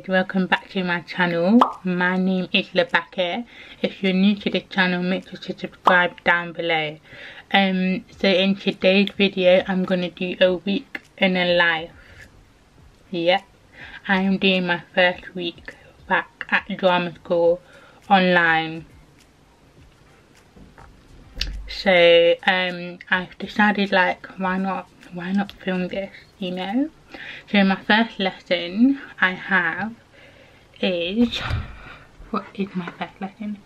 guys, welcome back to my channel. My name is Labake. If you're new to the channel, make sure to subscribe down below. So in today's video, I'm gonna do a week in a life. Yep, I am doing my first week back at drama school online. So I've decided, like, why not film this, you know? So my first lesson I have is, what is my first lesson?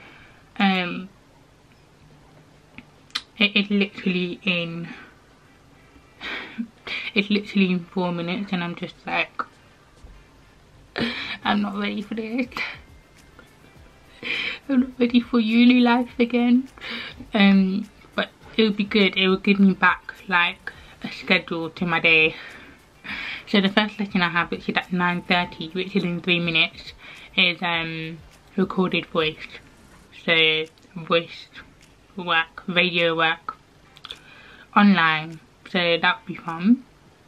It is literally in, it's literally in 4 minutes, and I'm just like, I'm not ready for this. I'm not ready for uni life again. But it'll be good. It will give me back like a schedule to my day. So the first lesson I have, which is at 9:30, which is in 3 minutes, is recorded voice. So voice work, radio work, online. So that'll be fun.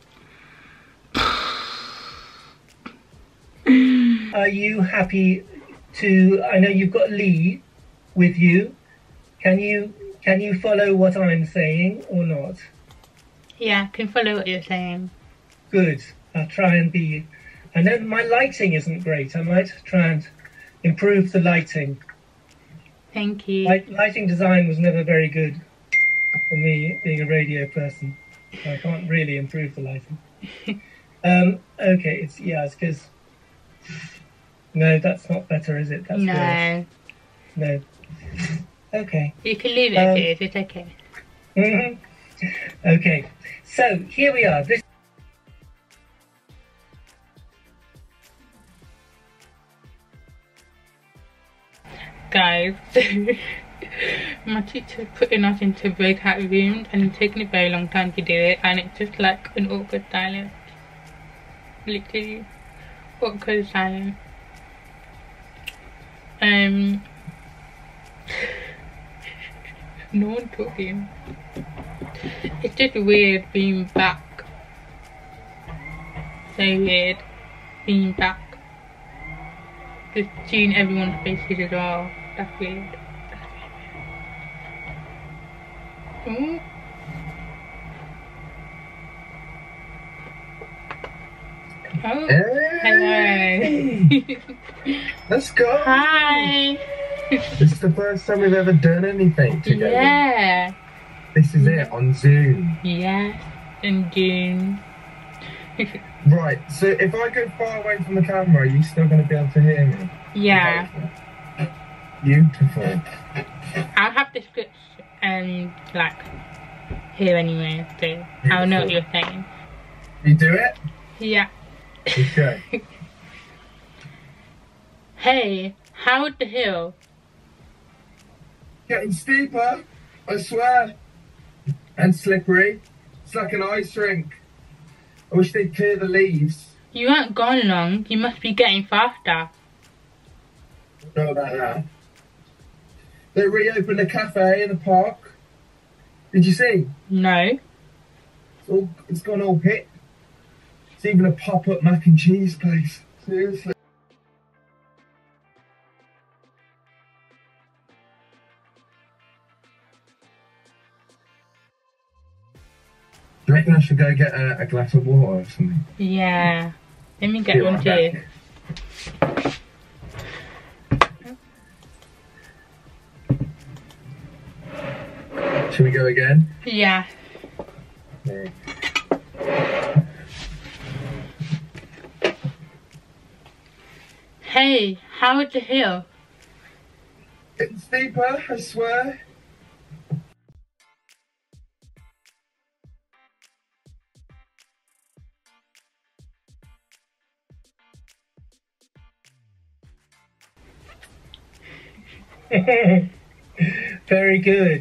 Are you happy to, I know you've got Lee with you. Can you follow what I'm saying or not? Yeah, I can follow what you're saying. Good. I'll try and be... I know my lighting isn't great. I might try and improve the lighting. Thank you. Lighting design was never very good for me, being a radio person. So I can't really improve the lighting. Okay, it's because... No, that's not better, is it? That's no. Worse. No. Okay. You can leave it as it is. It's okay. Okay. So here we are. This. Guys, my teacher's putting us into breakout rooms, and it's taking a very long time to do it, and it's just like an awkward silence. Literally, awkward silence. No one talking. It's just weird being back. So weird being back. Just seeing everyone's faces as well. That's weird. Ooh. Oh, hey. hello. Let's go. Hi. This is the first time we've ever done anything together. Yeah. This is it, on Zoom. Yes, in June. Right, so if I go far away from the camera, are you still going to be able to hear me? Yeah. Beautiful. I'll have the scripts like here anyway, so Beautiful. I'll know what you're saying. You do it? Yeah. Okay. Hey, how's the hill? Getting steeper, I swear. And slippery. It's like an ice rink. I wish they'd clear the leaves. You aren't gone long. You must be getting faster. Know about that. They reopened a cafe in the park. Did you see? No. It's gone all hit. It's even a pop-up mac and cheese place. Seriously. Do you reckon I should go get a glass of water or something? Yeah. Let me get one too. Should we go again? Yeah. Okay. Hey, how's the hill? It's steeper, I swear. Very good.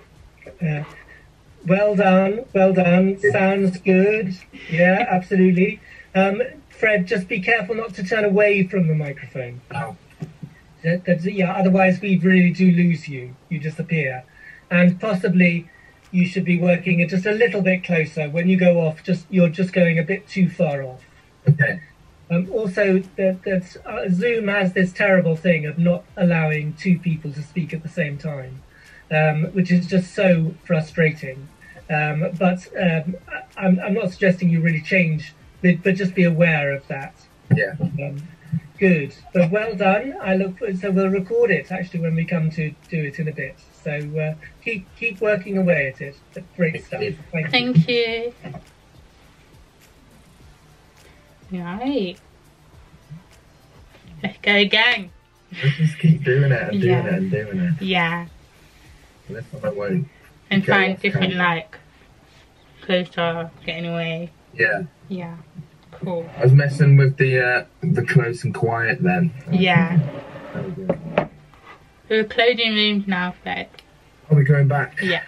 Well done. Well done. Sounds good. Yeah, absolutely. Fred, just be careful not to turn away from the microphone. Oh. Yeah, otherwise we really do lose you. You disappear. And possibly you should be working it just a little bit closer. When you go off, you're just going a bit too far off. Okay. Also, Zoom has this terrible thing of not allowing two people to speak at the same time, which is just so frustrating. But I'm not suggesting you really change, but just be aware of that. Yeah. Good, but well done. So we'll record it actually when we come to do it in a bit. So keep working away at it. Great stuff. Thank you. Right. Let's go again. Let's just keep doing it and doing it and doing it. Yeah. This one I won't. And find different like closer, getting away. Yeah. Yeah. Cool. I was messing with the close and quiet then. Yeah. There we go. We're closing rooms now, Fred. Are we going back? Yeah.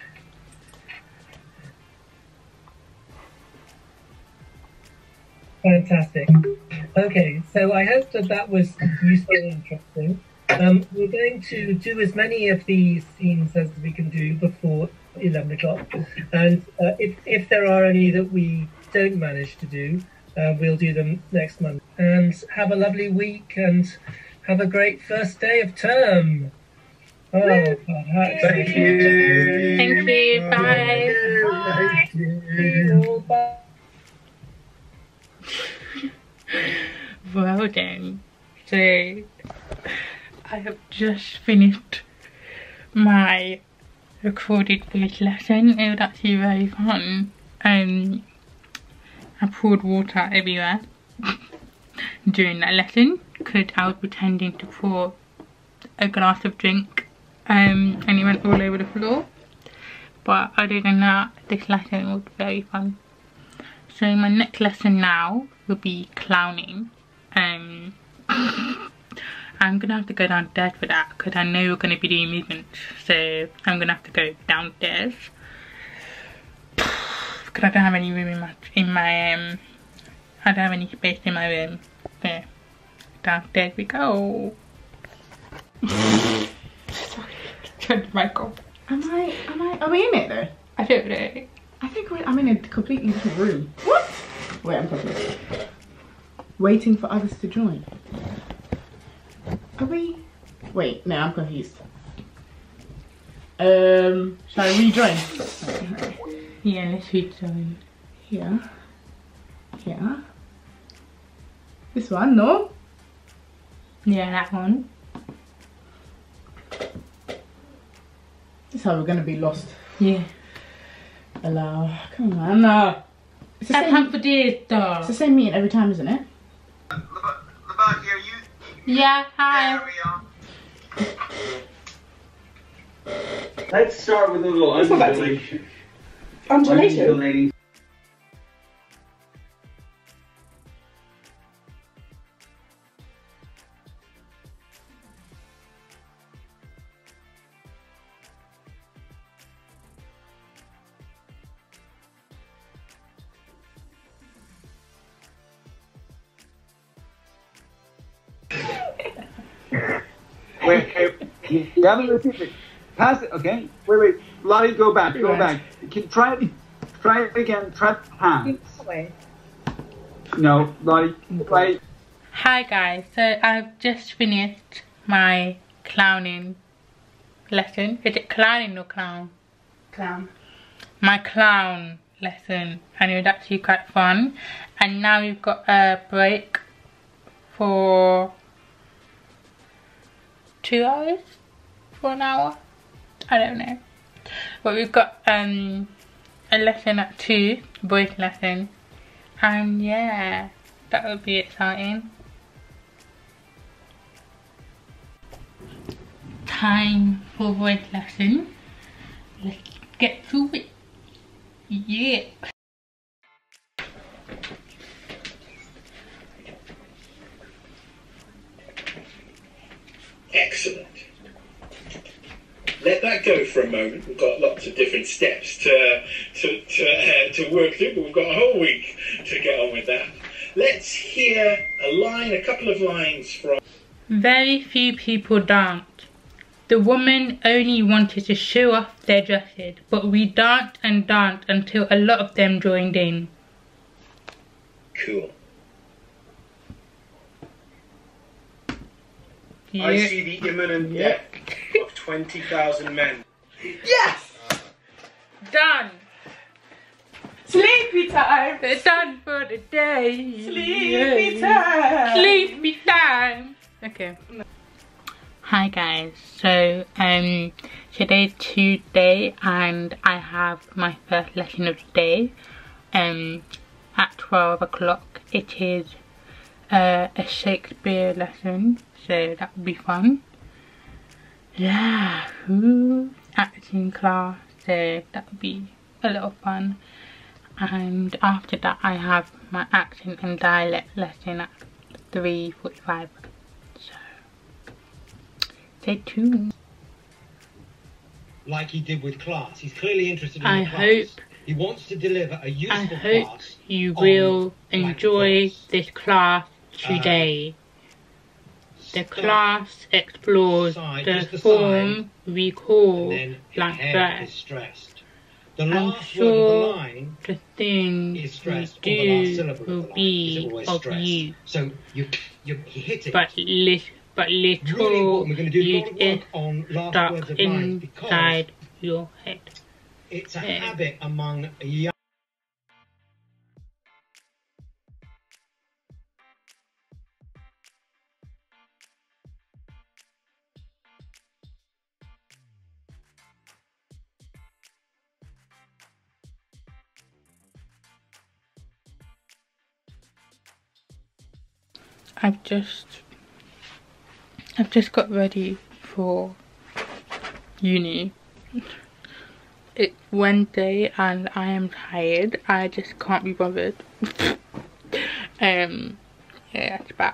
Fantastic. Okay, so I hope that was useful and interesting. We're going to do as many of these scenes as we can do before 11 o'clock. And if there are any that we don't manage to do, we'll do them next month. And have a lovely week and have a great first day of term. Oh, Thank you. Thank you. Bye. Thank you. Bye. Well then, so I have just finished my recorded voice lesson. It was actually very fun. I poured water everywhere during that lesson because I was pretending to pour a glass of drink and it went all over the floor. But other than that, this lesson was very fun. So my next lesson now will be clowning. I'm gonna have to go downstairs for that because I know we're gonna be doing movements, so I'm gonna have to go downstairs because I don't have any room in my I don't have any space in my room. So downstairs we go. Sorry, turn the mic off. Are we in it though? I don't know. I think I'm in a completely different room. What? Wait, I'm confused. Waiting for others to join. Are we? Wait, no, I'm confused. Shall I rejoin? Yeah, let's rejoin. Yeah. Yeah. This one, no? Yeah, that one. This is how we're gonna be lost. Yeah. Allow. Come on, no. It's the Have same. time for this, though. It's the same meeting every time, isn't it? Levante, are you? Yeah, hi. There we are. Let's start with a little What's that? undulation. Undulation. Undulating. Wait, gather the repeat. Pass it, okay? Wait. Lottie, go back. Try it again. Try hands. No, Lottie, wait. Hi guys, so I've just finished my clowning lesson. Is it clowning or clown? Clown. My clown lesson, and it was actually quite fun. And now we've got a break for 2 hours? For an hour? I don't know. But we've got a lesson at 2, voice lesson. And yeah, that would be exciting. Time for voice lesson. Let's get to it. Yeah. Excellent. Let that go for a moment. We've got lots of different steps to work through, but we've got a whole week to get on with that. Let's hear a couple of lines from... Very few people danced. The women only wanted to show off their dresses, but we danced and danced until a lot of them joined in. Cool. I see the imminent death of 20,000 men. Yes! Done. Sleepy time. They're done for the day. Sleepy time. Sleepy time. Okay. Hi guys. So today's Tuesday and I have my first lesson of the day. At 12 o'clock. It is a Shakespeare lesson, so that would be fun. Yeah, acting class, so that would be a lot of fun. And after that I have my accent and dialect lesson at 3:45. So stay tuned. Like he did with class, he's clearly interested in I the class. hope He wants to deliver a useful I hope class you on will Black enjoy Box. this class today. The class explores side, the just the form we And call then black head verse. is stressed. The I'm last word of sure the line the things is we stressed, or the last do syllable will of the line is be always of stressed. you, So you hit it. but really little important. We're going to do a is lot of it work on last stuck words of lines because inside your head. it's a Yeah. habit among young. I've just got ready for uni. It's Wednesday and I am tired. I just can't be bothered. Yeah, that's bad.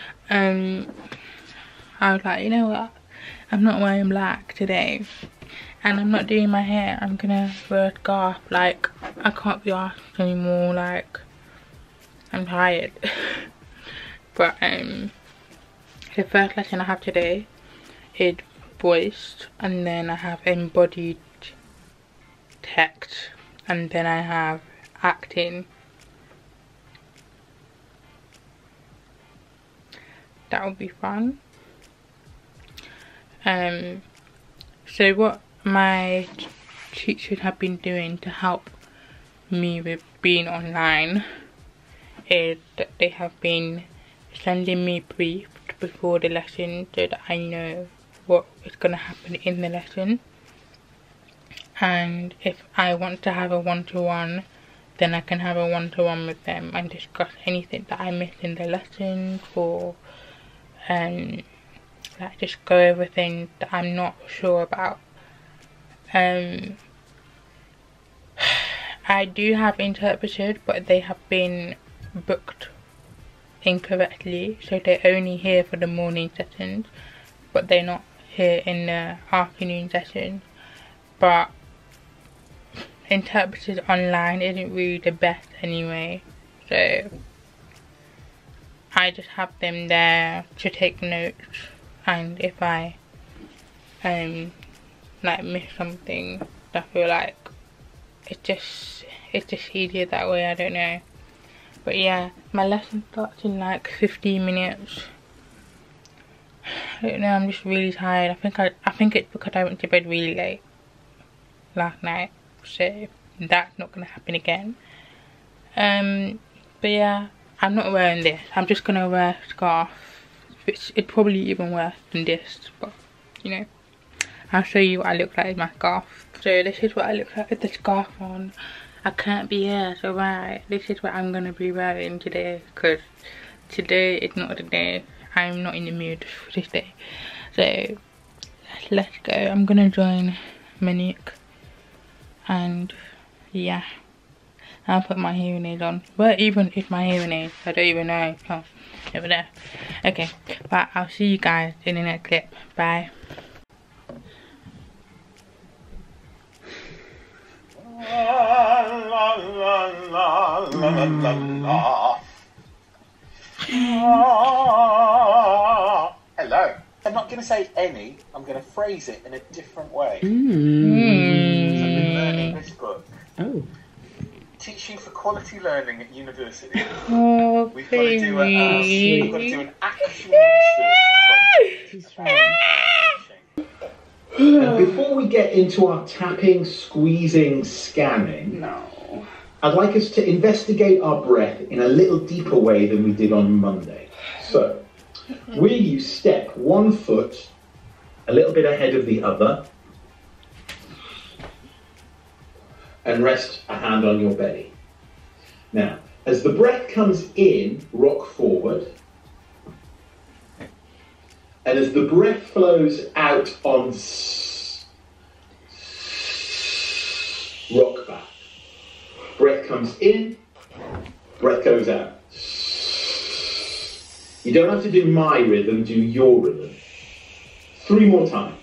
I was like, you know what? I'm not wearing black today. And I'm not doing my hair. I'm gonna wear a scarf. Like, I can't be asked anymore. Like, I'm tired. But the first lesson I have today is voice, and then I have embodied text, and then I have acting. That will be fun. So what my teachers have been doing to help me with being online is that they have been sending me briefs before the lesson so that I know what is going to happen in the lesson. And if I want to have a one-to-one, then I can have a one-to-one with them and discuss anything that I missed in the lesson, or like just go over things that I'm not sure about. I do have interpreters, but they have been booked incorrectly, so they're only here for the morning sessions, but they're not here in the afternoon session. But interpreters online isn't really the best anyway, so I just have them there to take notes, and if I like miss something, I feel like it's just easier that way. I don't know. But yeah, my lesson starts in like 15 minutes. I don't know, I'm just really tired. I think it's because I went to bed really late last night, so that's not gonna happen again. But yeah, I'm not wearing this. I'm just gonna wear a scarf. It's probably even worse than this, but you know, I'll show you what I look like with my scarf. So this is what I look like with the scarf on. I can't be here, so right, this is what I'm gonna be wearing today, because today is not the day. I'm not in the mood for this day. So let's go. I'm gonna join Monique, and yeah, I'll put my hearing aids on. Where even is my hearing aids? I don't even know. Oh, over there. Okay, but I'll see you guys in the next clip. Bye. Hello. I'm not going to say any, I'm going to phrase it in a different way. I've been learning this book. Oh. Teaching for Quality Learning at University. Oh, We've got to do an actual research project. get into our tapping, squeezing, scanning, No. I'd like us to investigate our breath in a little deeper way than we did on Monday. So, will you step 1 foot a little bit ahead of the other and rest a hand on your belly? Now, as the breath comes in, rock forward. And as the breath flows out on rock back. Breath comes in, breath goes out. You don't have to do my rhythm, do your rhythm. 3 more times.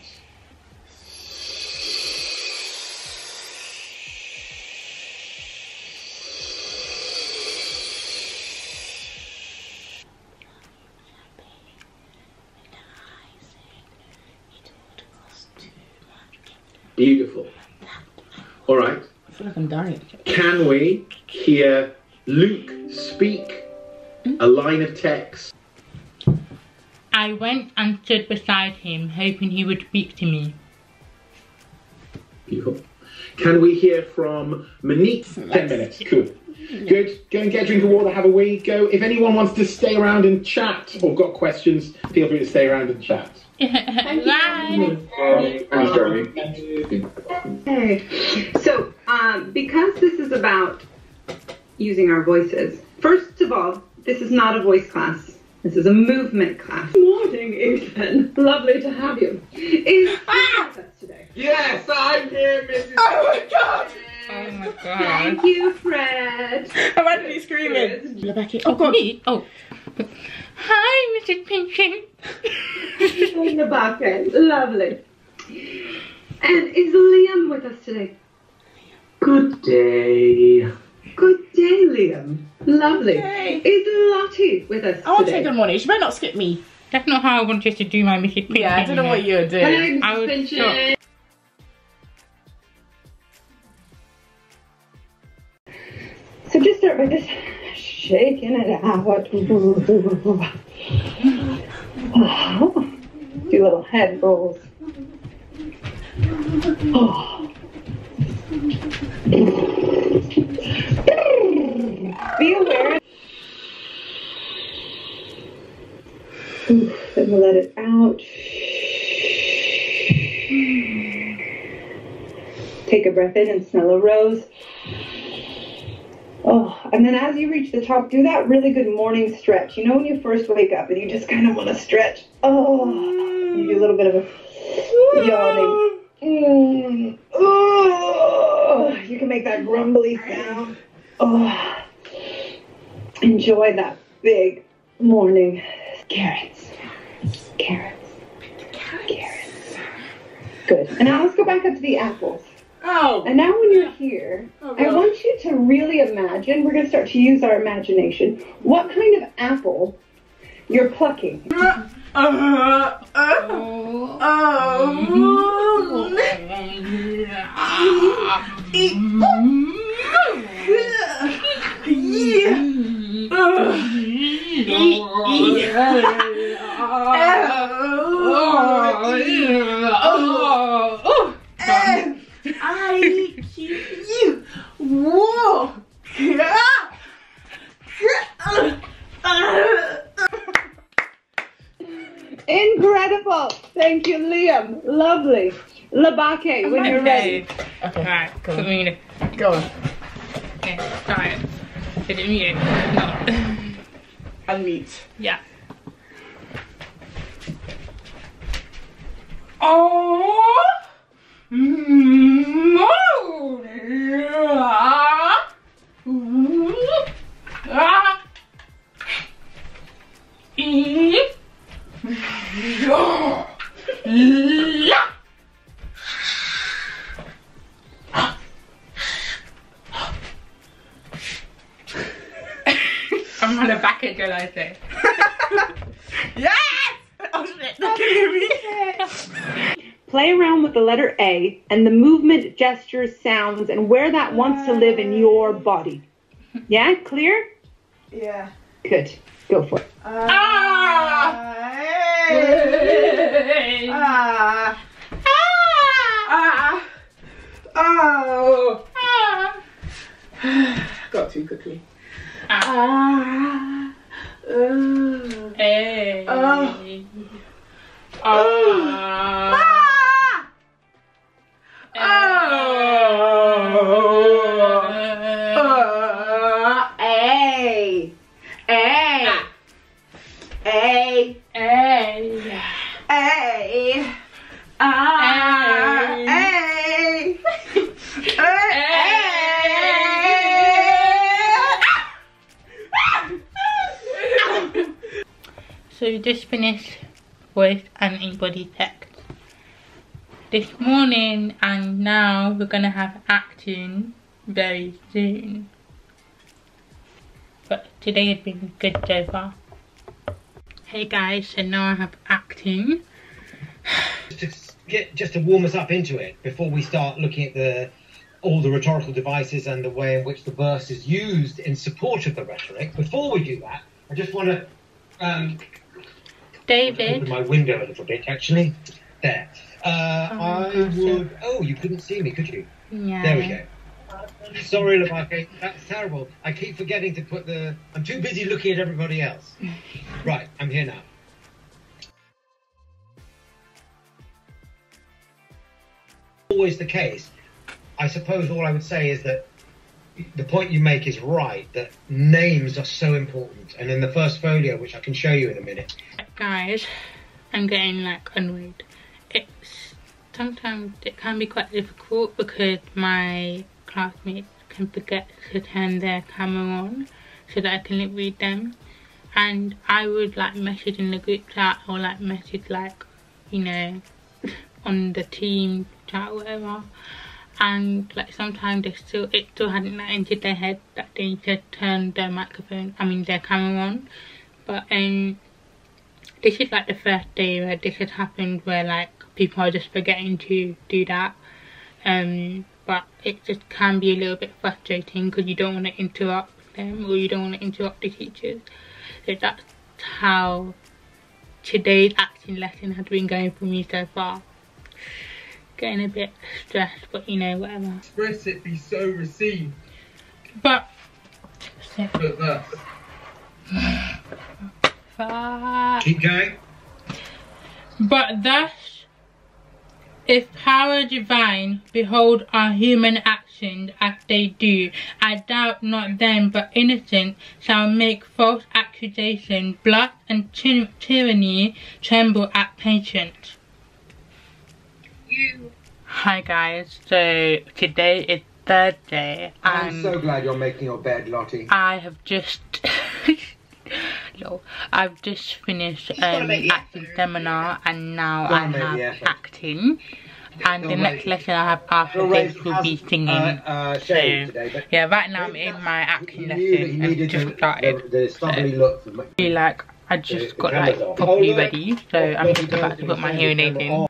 Beautiful. All right. I feel like I'm dying. Can we hear Luke speak a line of text? I went and stood beside him, hoping he would speak to me. Beautiful. Can we hear from Monique? 10 minutes. Cool. Good. Go and get a drink of water, have a wee. Go. If anyone wants to stay around and chat or got questions, feel free to stay around and chat. Bye. Thanks, Jeremy. Hey. So, because this is about using our voices, first of all, this is not a voice class. This is a movement class. Good morning, Ethan. Lovely to have you. Is with us today? Yes, I'm here, Mrs. Oh my god! Oh my god. Thank you, Fred. I'm actually screaming. Rebecca. Oh god. Me? Oh. Hi, Mrs. Pinchon. In the background. Lovely. And is Liam with us today? Good day. Good day, Liam. Lovely. Hey. Is Lottie with us I want to today? say good morning. She better not skip me. That's not how I wanted to do my Mrs. Pinchon. Yeah, I don't know what you're doing. Hello, I Mrs. was Pinchon. shocked. So just start by just shaking it out. Do little head rolls. Be aware. Then we'll let it out. Take a breath in and smell a rose. Oh, and then as you reach the top, do that really good morning stretch. You know when you first wake up and you just kind of want to stretch? Oh, you do a little bit of a yawning. Oh, you can make that grumbly sound. Oh, enjoy that big morning. Carrots. Carrots. Carrots. Good. And now let's go back up to the apples. Oh. And now when you're here, I want you to really imagine, we're going to start to use our imagination, what kind of apple you're plucking. I need you. Whoa. Incredible. Thank you, Liam. Lovely. Labake, when you're ready. Okay. Alright, put me in it. Go on. Okay, alright. Did it mute? No. Unmute. Yeah. Oh! I'm on the back end, girl, I say. Yes! Oh shit, that can hear me. Play around with the letter A and the movement, gestures, sounds, and where that wants to live in your body. Yeah, clear? Yeah. Good. Go for it. Hey. Oh! Got too quickly. Hey. So we just finished voice and in-body text this morning, and now we're gonna have acting very soon. But today has been good so far. Hey guys, so now I have acting. Just to warm us up into it before we start looking at all the rhetorical devices and the way in which the verse is used in support of the rhetoric. Before we do that, I just want to David, open my window a little bit. Actually, there. Oh, you couldn't see me, could you? Yeah. There we go. Sorry, Labake, that's terrible. I keep forgetting to put I'm too busy looking at everybody else. Right, I'm here now. Always the case. I suppose all I would say is that the point you make is right, that names are so important. And in the first folio, which I can show you in a minute. Guys, I'm getting like annoyed. Sometimes it can be quite difficult because my classmates can forget to turn their camera on so that I can read them, and I would like message in the group chat or like message like, you know, on the team chat or whatever, and like sometimes it still hadn't like entered their head that they need to turn their their camera on. But this is like the first day where this has happened, where like people are just forgetting to do that. But it just can be a little bit frustrating because you don't want to interrupt them, or you don't want to interrupt the teachers. So that's how today's acting lesson has been going for me so far. Getting a bit stressed, but you know, whatever. Express it, be so received. But Keep going. But thus, if power divine behold our human actions as they do, I doubt not them but innocent shall make false accusation, blood and tyranny tremble at patience. Hi guys, so today is Thursday and I'm so glad you're making your bed, Lottie. I have just I've just finished acting seminar, and now I have acting, and the next lesson I have after this will be singing. So yeah, right now I'm in my acting lesson and just started. So, like I just got like properly ready, so I'm just about to put my hearing aids in.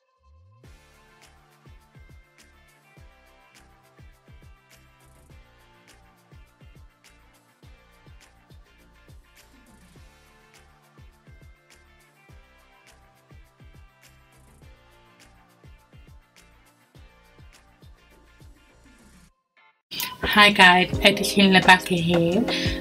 Hi guys, Edition Labake here.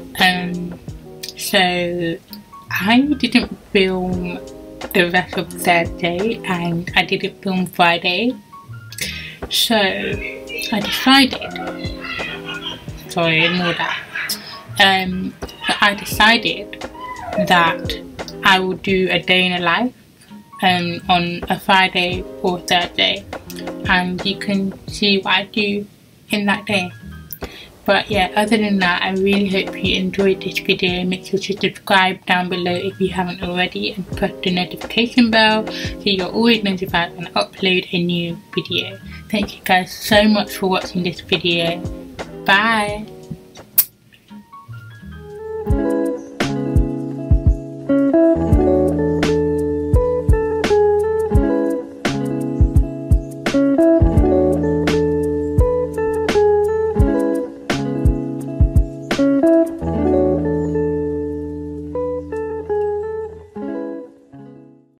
So I didn't film the rest of Thursday and I didn't film Friday. So I decided, sorry, ignore that. But I decided that I will do a day in a life on a Friday or Thursday, and you can see what I do in that day. But yeah, other than that, I really hope you enjoyed this video. Make sure to subscribe down below if you haven't already, and press the notification bell so you're always notified when I upload a new video. Thank you guys so much for watching this video. Bye!